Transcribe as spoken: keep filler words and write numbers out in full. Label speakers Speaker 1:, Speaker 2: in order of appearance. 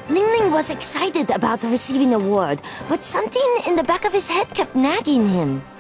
Speaker 1: Ling Ling was excited about receiving the award, but something in the back of his head kept nagging him.